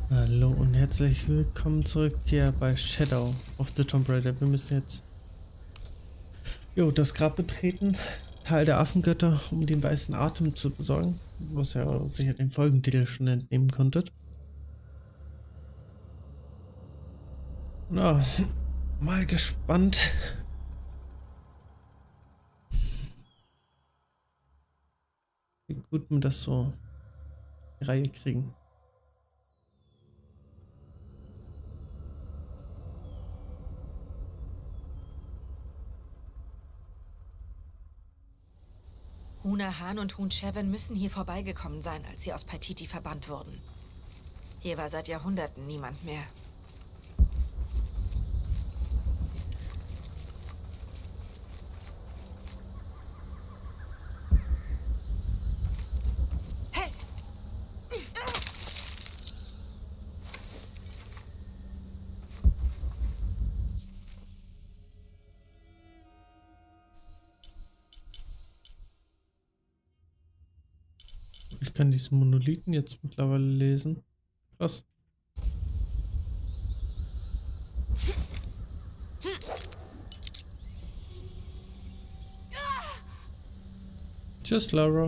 Hallo und herzlich willkommen zurück hier bei Shadow of the Tomb Raider. Wir müssen jetzt das Grab betreten, Teil der Affengötter, um den weißen Atem zu besorgen, was ihr sicher den Folgentitel schon entnehmen konntet. Na, mal gespannt, wie gut wir das so in die Reihe kriegen. Huna Han und Hun Cheven müssen hier vorbeigekommen sein, als sie aus Paititi verbannt wurden. Hier war seit Jahrhunderten niemand mehr. Hey! Ich kann diesen Monolithen jetzt mittlerweile lesen. Krass. Tschüss, Lara.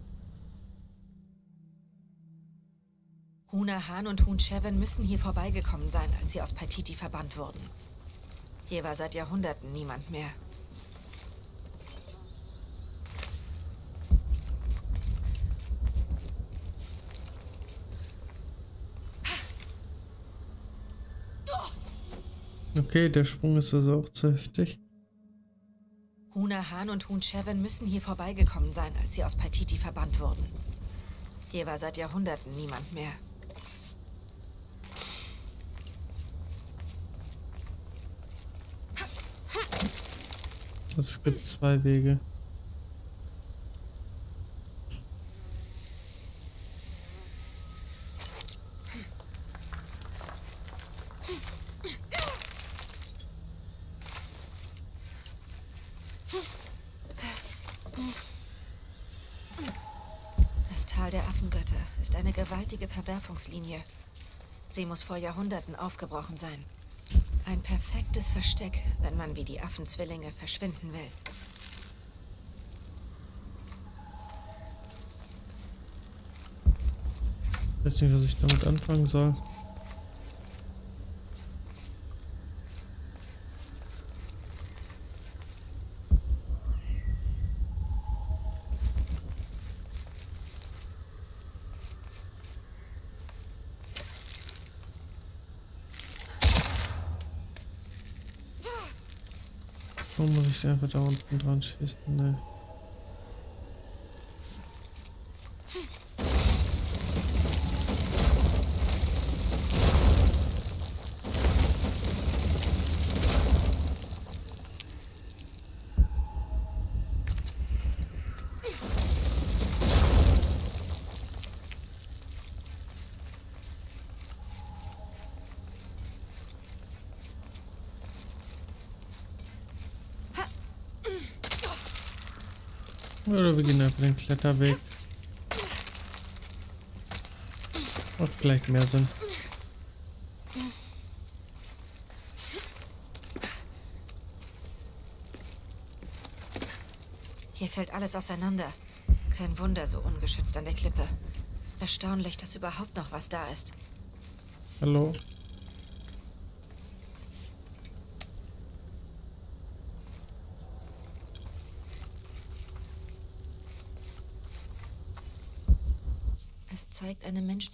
Huna Han und Hun Cheven müssen hier vorbeigekommen sein, als sie aus Paititi verbannt wurden. Hier war seit Jahrhunderten niemand mehr. Okay, der Sprung ist also auch zu heftig. Huna Han und Hun Cheven müssen hier vorbeigekommen sein, als sie aus Paititi verbannt wurden. Hier war seit Jahrhunderten niemand mehr. Es gibt zwei Wege. Das Tal der Affengötter ist eine gewaltige Verwerfungslinie. Sie muss vor Jahrhunderten aufgebrochen sein. Ein perfektes Versteck, wenn man wie die Affenzwillinge verschwinden will. Ich weiß nicht, was ich damit anfangen soll. Warum muss ich einfach da unten dran schießen? Ne. Oder wir gehen einfach den Kletterweg. Macht vielleicht mehr Sinn. Hier fällt alles auseinander. Kein Wunder, so ungeschützt an der Klippe. Erstaunlich, dass überhaupt noch was da ist. Hallo? Es zeigt eine Mensch...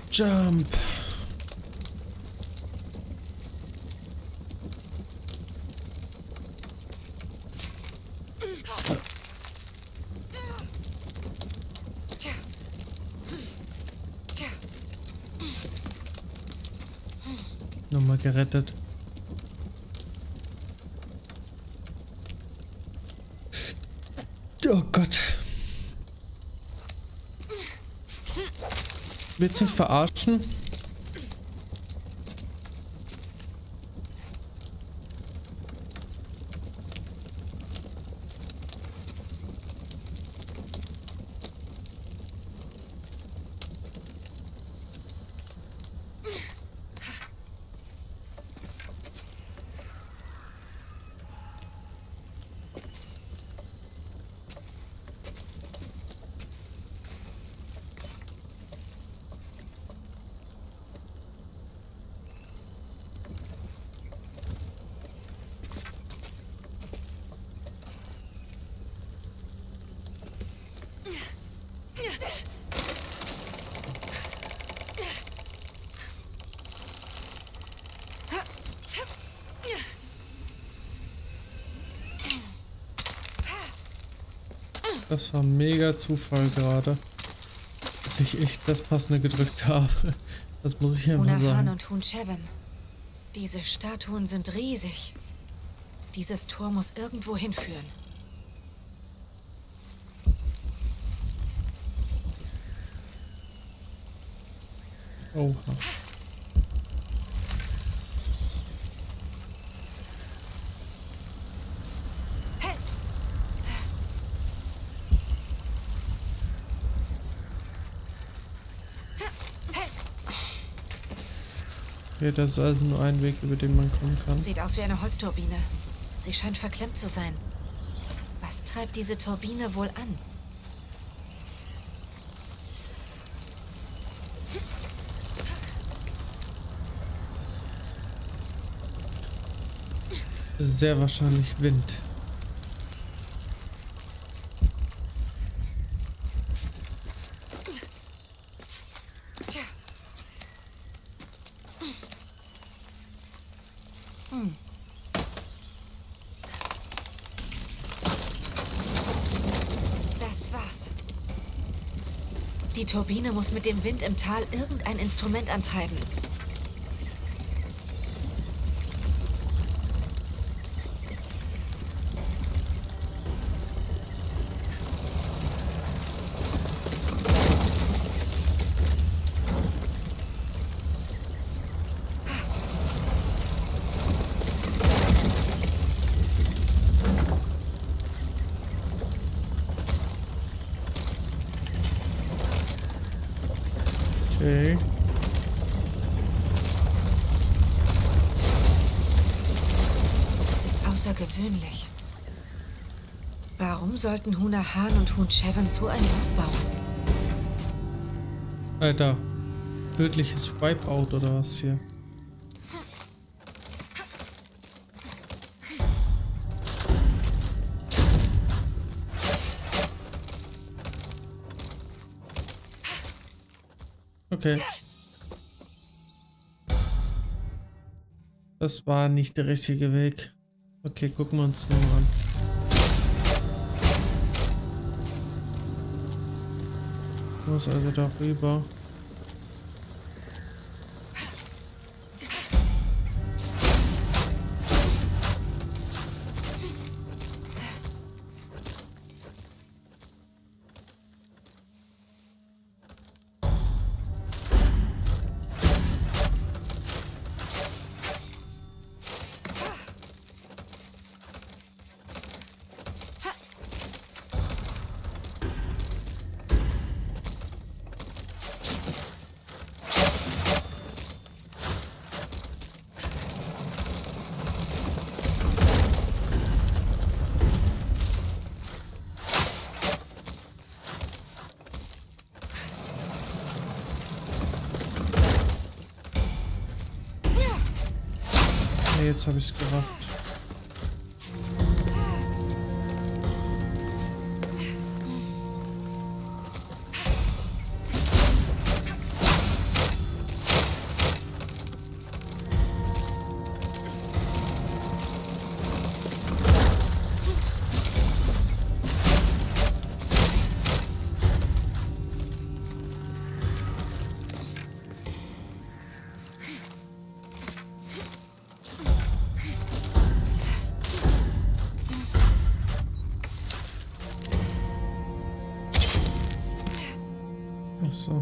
Jump. Nochmal gerettet. Oh Gott. Willst du mich verarschen? Das war mega Zufall gerade, dass ich echt das Passende gedrückt habe. Das muss ich einfach Huna Han sagen. und Hun Chevan. Diese Statuen sind riesig. Dieses Tor muss irgendwo hinführen. Oha. Okay, das ist also nur ein Weg, über den man kommen kann. Sieht aus wie eine Holzturbine. Sie scheint verklemmt zu sein. Was treibt diese Turbine wohl an? Sehr wahrscheinlich Wind. Das war's. Die Turbine muss mit dem Wind im Tal irgendein Instrument antreiben. Okay. Es ist außergewöhnlich. Warum sollten Huna Han und Hun Chevan so ein Boot bauen? Alter. Tödliches Wipeout oder was hier? Okay. Das war nicht der richtige Weg. Okay, gucken wir uns nochmal an. Ich muss also darüber. Jetzt habe ich es gerafft. Ach so.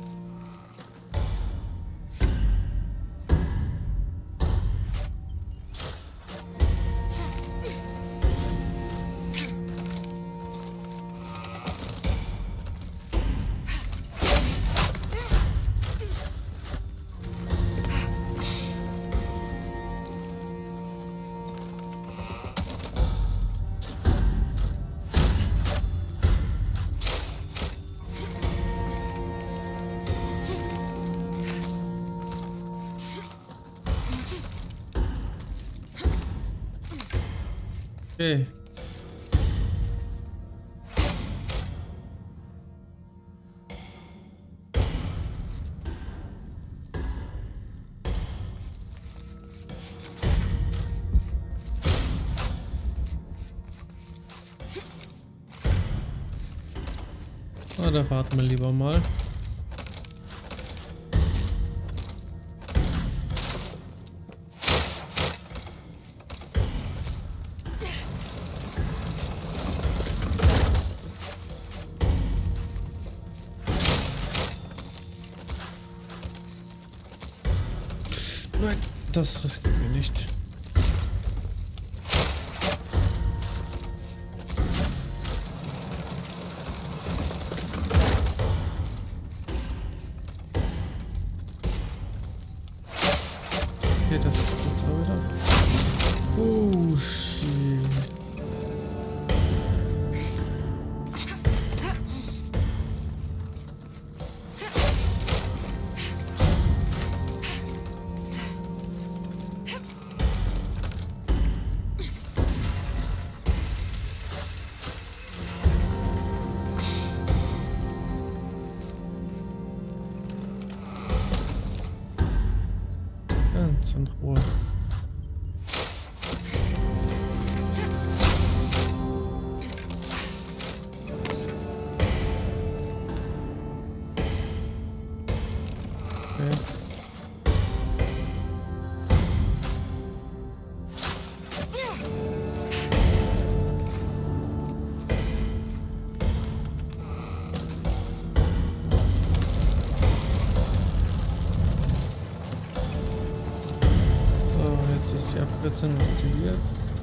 Okay. Na, da warten wir lieber mal. Nein, das riskieren wir nicht. Okay, das kommt jetzt mal wieder. Oh, shit. Ganz in Ruhe. Okay. So, jetzt ist die Abkürzung aktiviert.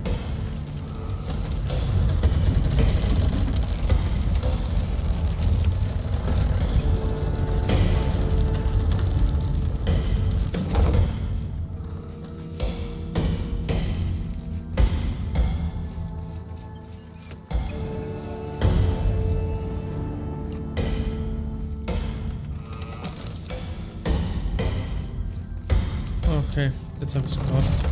Okay, jetzt habe ich es geschafft.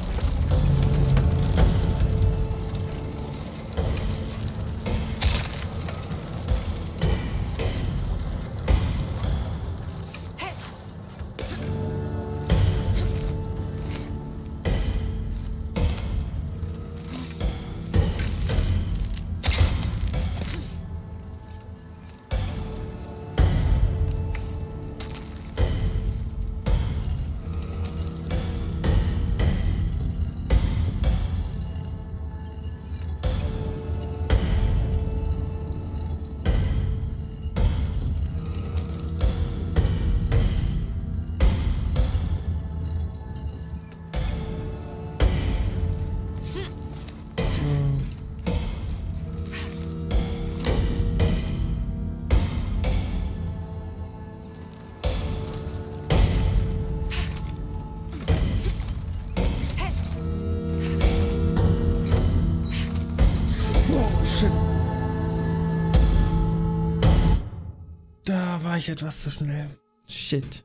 Oh, shit. Da war ich etwas zu schnell. Shit.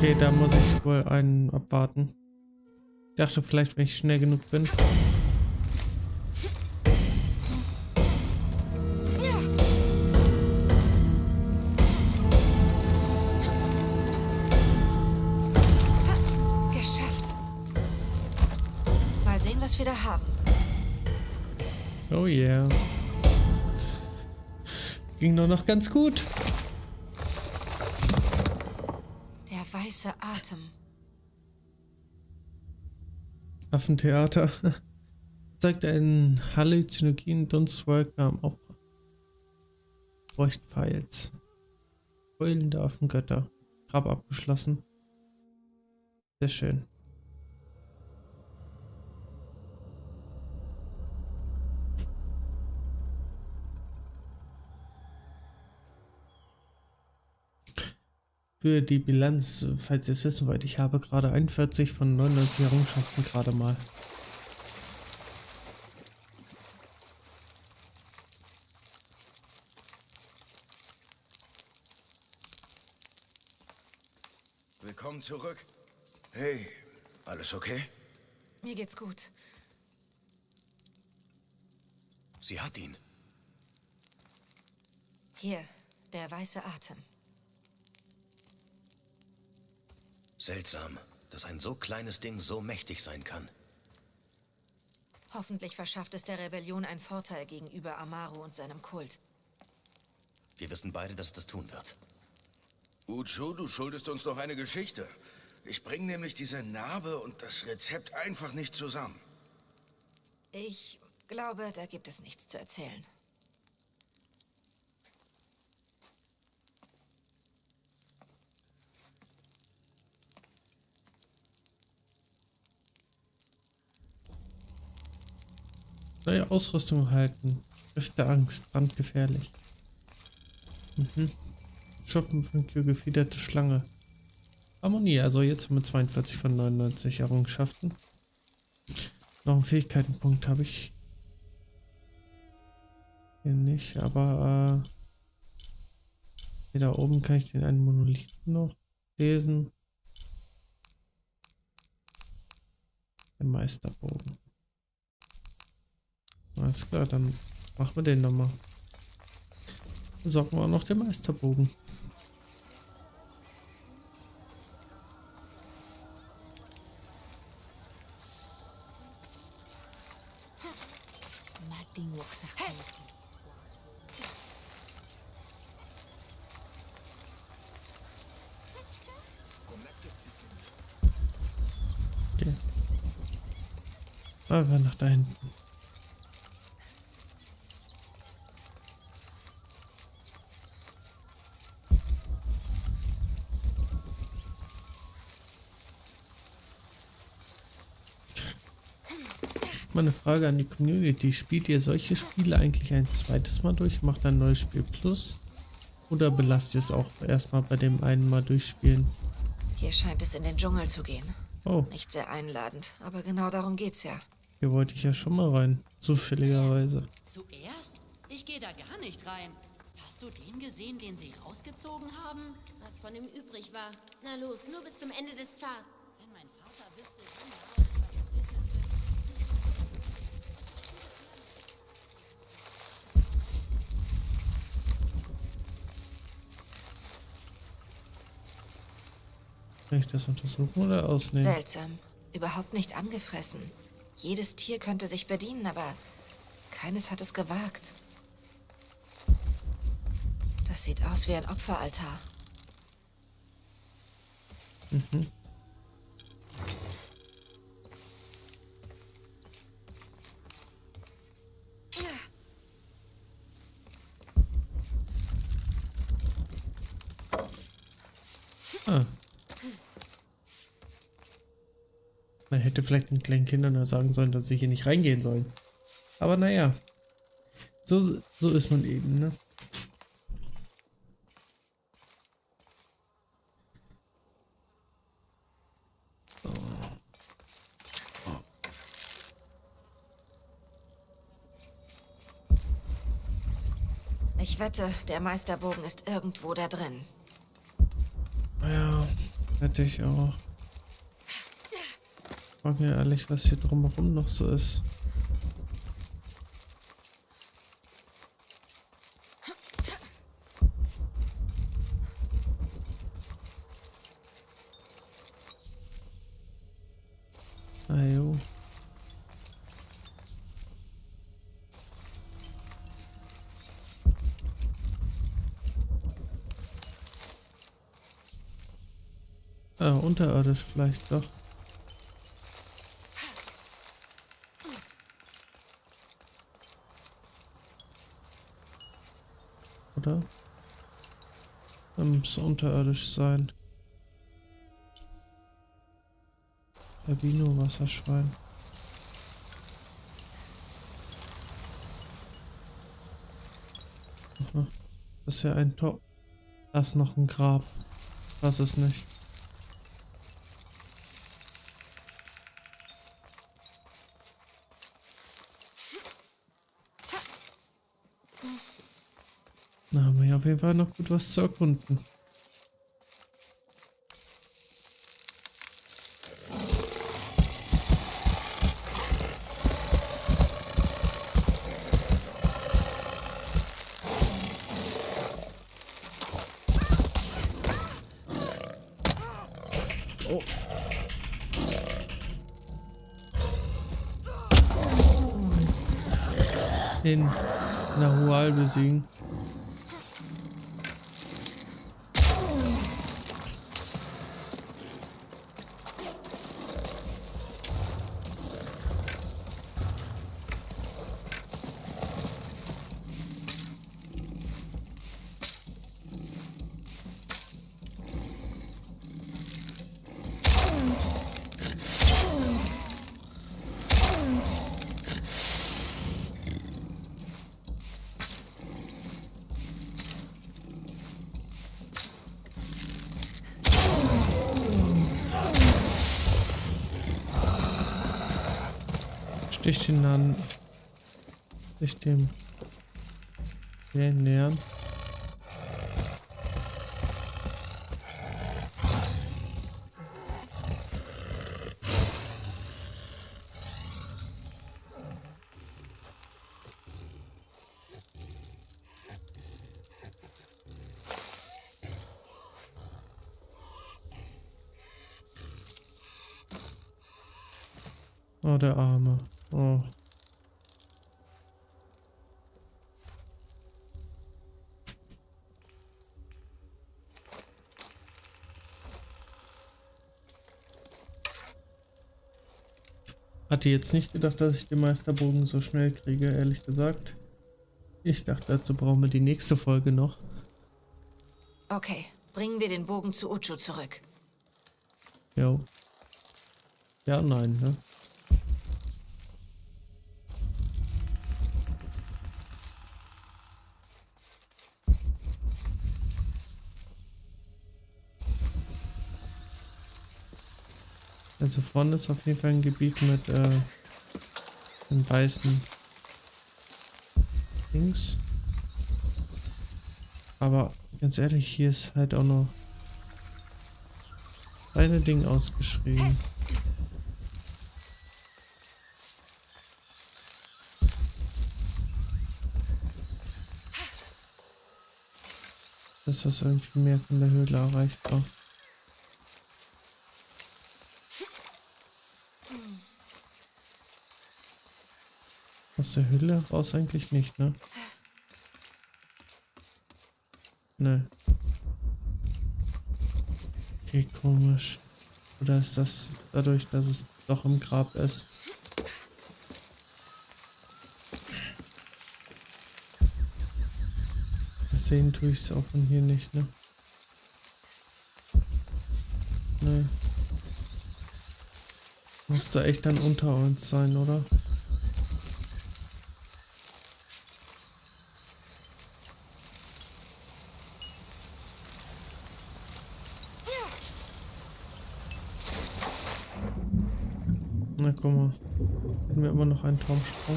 Okay, da muss ich wohl einen abwarten. Ich dachte vielleicht, wenn ich schnell genug bin. Geschafft. Mal sehen, was wir da haben. Oh yeah. Ging nur noch ganz gut. Der weiße Atem. Affentheater. Zeigt einen halluzinogenen Dunstwolke am Aufbau. Leuchtpfeils. Heulende Affengötter. Grab abgeschlossen. Sehr schön. Für die Bilanz, falls ihr es wissen wollt, ich habe gerade 41 von 99 Errungenschaften gerade mal. Willkommen zurück. Hey, alles okay? Mir geht's gut. Sie hat ihn. Hier, der weiße Atem. Seltsam, dass ein so kleines Ding so mächtig sein kann. Hoffentlich verschafft es der Rebellion einen Vorteil gegenüber Amaru und seinem Kult. Wir wissen beide, dass es das tun wird. Uchu, du schuldest uns noch eine Geschichte. Ich bringe nämlich diese Narbe und das Rezept einfach nicht zusammen. Ich glaube, da gibt es nichts zu erzählen. Neue Ausrüstung erhalten. Griff der Angst. Brandgefährlich. Schuppen von gefiederte Schlange. Harmonie. Also jetzt haben wir 42 von 99 Errungenschaften. Noch einen Fähigkeitenpunkt habe ich hier nicht, aber hier da oben kann ich den einen Monolithen noch lesen. Der Meisterbogen. Alles klar, dann machen wir den nochmal. Besorgen wir auch noch den Meisterbogen. Okay. Aber nach da hinten. Meine Frage an die Community: Spielt ihr solche Spiele eigentlich ein zweites Mal durch? Macht ein neues Spiel plus? Oder belasst ihr es auch erstmal bei dem einen Mal durchspielen? Hier scheint es in den Dschungel zu gehen. Oh, Nicht sehr einladend, aber genau darum geht's ja. hier wollte ich ja schon mal rein. Zufälligerweise. Zuerst? Ich gehe da gar nicht rein. Hast du den gesehen, den sie rausgezogen haben? Was von ihm übrig war. Na los, nur bis zum Ende des Pfads. Wenn mein Vater wüsste, wie nah ich bei der Wildnis bin. Kann ich das untersuchen oder ausnehmen? Seltsam. Überhaupt nicht angefressen. Jedes Tier könnte sich bedienen, aber keines hat es gewagt. Das sieht aus wie ein Opferaltar. Mhm. Ah. Man hätte vielleicht den kleinen Kindern nur sagen sollen, dass sie hier nicht reingehen sollen. Aber naja. So ist man eben, ne? Ich wette, der Meisterbogen ist irgendwo da drin. Ja, Hätte ich auch. Ich frage mir ehrlich, was hier drumherum noch so ist. Ajo. Unterirdisch vielleicht doch. Oder? Muss unterirdisch sein. Albino Wasserschwein. Aha. Das ist ja ein Top. Das ist noch ein Grab. Das ist nicht. Da haben wir ja auf jeden Fall noch gut was zu erkunden. Oh. Den Nahual besiegen. Stich ihn an. Sich dem nähern. Oh, der Arme. Oh. Hatte jetzt nicht gedacht, dass ich den Meisterbogen so schnell kriege, ehrlich gesagt. Ich dachte, dazu brauchen wir die nächste Folge noch. Okay, bringen wir den Bogen zu Uchu zurück. Jo. Ja, nein, ne? Also vorne ist auf jeden Fall ein Gebiet mit einem weißen Dings. Aber ganz ehrlich, hier ist halt auch noch eine Ding ausgeschrieben. Ist das irgendwie mehr von der Höhle erreichbar? Aus der Höhle raus eigentlich nicht, ne? Ne. Okay, komisch. Oder ist das dadurch, dass es doch im Grab ist? Sehen tue ich es auch von hier nicht, ne? Ne. Muss da echt dann unter uns sein, oder? Na guck mal, hätten wir immer noch einen Turmsprung.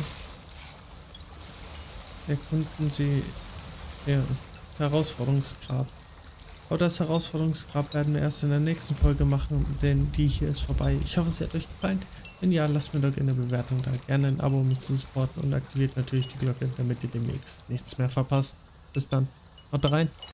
Erkunden Sie der Herausforderungsgrab. Aber das Herausforderungsgrab werden wir erst in der nächsten Folge machen, denn die hier ist vorbei. Ich hoffe, es hat euch gefallen. Wenn ja, lasst mir doch gerne eine Bewertung da. Gerne ein Abo, um mich zu supporten und aktiviert natürlich die Glocke, damit ihr demnächst nichts mehr verpasst. Bis dann. Haut rein.